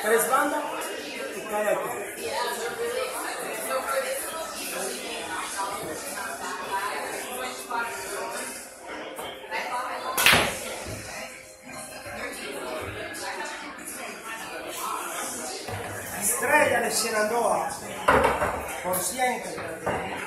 Tres bandas y kayak. Estrella de Shenandoah, por siempre.